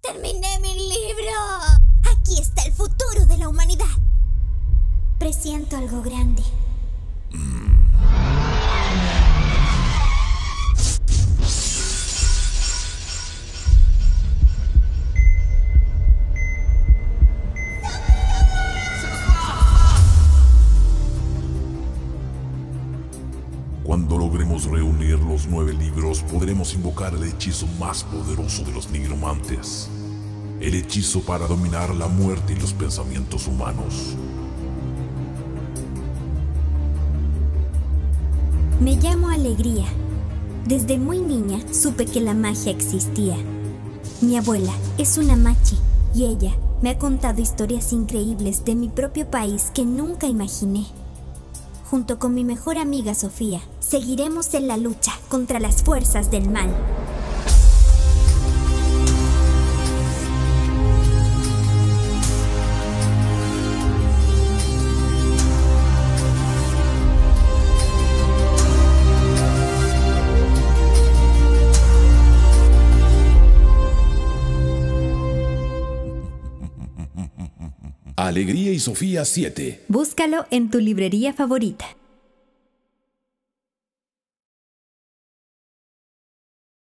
¡Terminé mi libro! Aquí está el futuro de la humanidad. Presiento algo grande. Cuando logremos reunir los 9 libros, podremos invocar el hechizo más poderoso de los nigromantes. El hechizo para dominar la muerte y los pensamientos humanos. Me llamo Alegría. Desde muy niña supe que la magia existía. Mi abuela es una machi y ella me ha contado historias increíbles de mi propio país que nunca imaginé. Junto con mi mejor amiga Sofía, seguiremos en la lucha contra las fuerzas del mal. Alegría y Sofía 7. Búscalo en tu librería favorita.